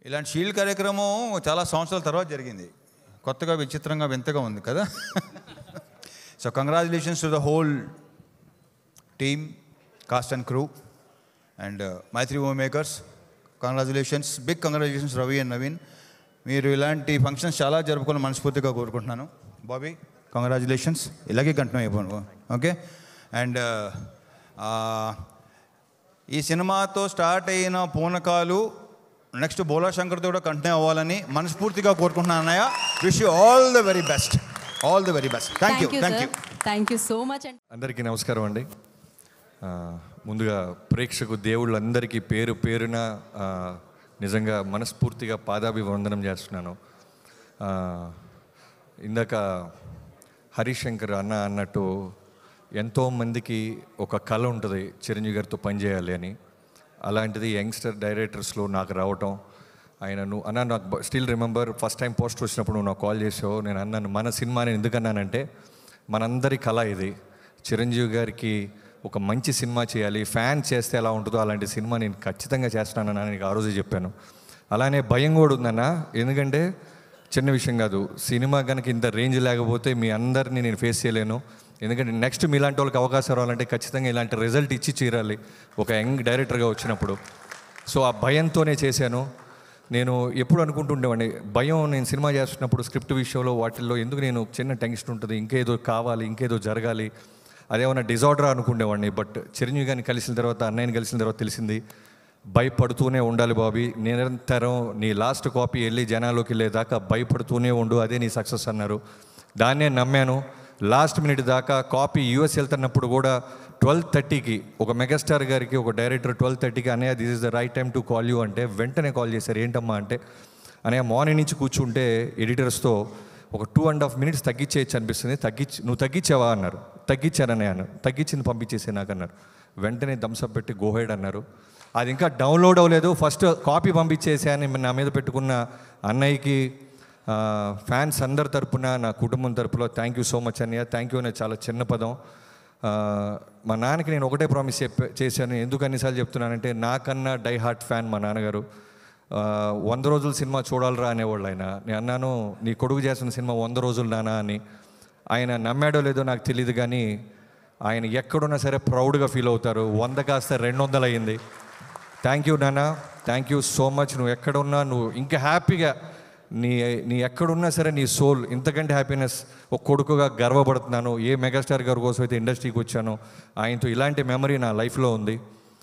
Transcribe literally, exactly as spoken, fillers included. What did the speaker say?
ఇలాంటి షీల్డ్ కార్యక్రమం చాలా సంవత్సరాల తర్వాత జరిగింది. కొత్తగా విచిత్రంగా వింతగా ఉంది కదా. So congratulations to the whole team, cast and crew and Mythri movie makers. Congratulations, big congratulations Ravi and Naveen. మీరు ఇలాంటి ఫంక్షన్స్ చాలా జరుపుకొని మనస్ఫూర్తిగా కోరుకుంటున్నాను. బాబీ కంగ్రాచులేషన్స్, ఇలాగే కంటిన్యూ అయిపోను. ఓకే. అండ్ ఈ సినిమాతో స్టార్ట్ అయిన పూనకాలు నెక్స్ట్ బోలా శంకర్తో కూడా కంటిన్యూ అవ్వాలని మనస్ఫూర్తిగా కోరుకుంటున్నాను అన్నయ్య. Wish you all the very best, all the very best. Thank you thank you thank you so much. అందరికీ నమస్కారం అండి. ముందుగా ప్రేక్షకు దేవుళ్ళందరికీ పేరు పేరున నిజంగా మనస్ఫూర్తిగా పాదాభివందనం చేస్తున్నాను. ఇందాక హరిశంకర్ అన్న అన్నట్టు ఎంతోమందికి ఒక కళ ఉంటుంది చిరంజీవి గారితో పనిచేయాలి అని. అలాంటిది యంగ్స్టర్ డైరెక్టర్స్లో నాకు రావటం, ఆయన నువ్వు అన్న నాకు still remember first time poster వచ్చినప్పుడు నువ్వు నాకు కాల్ చేసావు. నేను అన్నాను మన సినిమాని ఎందుకన్నానంటే మనందరి కళ ఇది, చిరంజీవి గారికి ఒక మంచి సినిమా చేయాలి, ఫ్యాన్ చేస్తే ఎలా ఉంటుందో అలాంటి సినిమా నేను ఖచ్చితంగా చేస్తానన్నా నీకు ఆ రోజు చెప్పాను. అలానే భయం కూడా ఉందన్న, ఎందుకంటే చిన్న విషయం కాదు, సినిమా కనుక ఇంత రేంజ్ లేకపోతే మీ అందరినీ నేను ఫేస్ చేయలేను. ఎందుకంటే నెక్స్ట్ మీలాంటి వాళ్ళకి అవకాశం రావాలంటే ఖచ్చితంగా ఇలాంటి రిజల్ట్ ఇచ్చి తీరాలి ఒక యంగ్ డైరెక్టర్గా వచ్చినప్పుడు. సో ఆ భయంతోనే చేశాను. నేను ఎప్పుడు అనుకుంటుండేవాడిని, భయం నేను సినిమా చేస్తున్నప్పుడు స్క్రిప్ట్ విషయంలో వాటిల్లో ఎందుకు నేను చిన్న టెన్షన్ ఉంటుంది, ఇంకేదో కావాలి, ఇంకేదో జరగాలి, అదేమన్నా డిజార్డర్ అనుకునేవాడిని. బట్ చిరంజీవి గారిని కలిసిన తర్వాత, అన్నయ్యని కలిసిన తర్వాత తెలిసింది భయపడుతూనే ఉండాలి బాబీ, నిరంతరం నీ లాస్ట్ కాపీ వెళ్ళి జనాల్లోకి వెళ్ళేదాకా భయపడుతూనే ఉండు, అదే నీ సక్సెస్ అన్నారు. దాన్నే నమ్మాను. లాస్ట్ మినిట్ దాకా కాపీ యూఎస్ వెళ్తున్నప్పుడు కూడా ట్వెల్వ్ థర్టీకి ఒక మెగాస్టార్ గారికి ఒక డైరెక్టర్ ట్వెల్వ్ థర్టీకి అన్నయ్య this is the right time to call you అంటే వెంటనే కాల్ చేశారు. ఏంటమ్మా అంటే, అన్నయ్య మార్నింగ్ నుంచి కూర్చుంటే ఎడిటర్స్తో ఒక టూ అండ్ హాఫ్ మినిట్స్ తగ్గించేయచ్చు అనిపిస్తుంది, తగ్గించి నువ్వు తగ్గించావా అన్నారు. తగ్గించానన్నయ్య అన్నారు. తగ్గించింది పంపించేసే నాకు అన్నారు. వెంటనే థమ్స్అప్ పెట్టి గోహెడ్ అన్నారు. అది ఇంకా డౌన్లోడ్ అవ్వలేదు, ఫస్ట్ కాపీ పంపించేసే అని నా మీద పెట్టుకున్న అన్నయ్యకి, ఫ్యాన్స్ అందరి తరపున, నా కుటుంబం తరపులో థ్యాంక్ యూ సో మచ్ అన్నయ్య. థ్యాంక్ యూ అనేది చాలా చిన్న పదం. మా నాన్నకి నేను ఒకటే ప్రామిస్ చెప్ప చేశాను ఎందుకు అన్నిసార్లు చెప్తున్నానంటే, నాకన్నా డై హార్ట్ ఫ్యాన్ మా నాన్నగారు. వంద రోజుల సినిమా చూడాలరా అనేవాళ్ళు ఆయన. నేను అన్నాను నీ కొడుకు చేస్తున్న సినిమా వంద రోజులు నానా అని. ఆయన నమ్మాడో లేదో నాకు తెలియదు, కానీ ఆయన ఎక్కడున్నా సరే ప్రౌడ్గా ఫీల్ అవుతారు. వంద కాస్త రెండు వందలు అయ్యింది. థ్యాంక్ యూ నాన్న, థ్యాంక్ యూ సో మచ్. నువ్వు ఎక్కడున్నా నువ్వు ఇంకా హ్యాపీగా, నీ నీ ఎక్కడున్నా సరే నీ సోల్ ఇంతకంటే హ్యాపీనెస్. ఒక కొడుకుగా గర్వపడుతున్నాను. ఏ మెగాస్టార్ గారి కోసం అయితే ఇండస్ట్రీకి వచ్చానో ఆయనతో ఇలాంటి మెమరీ నా లైఫ్లో ఉంది.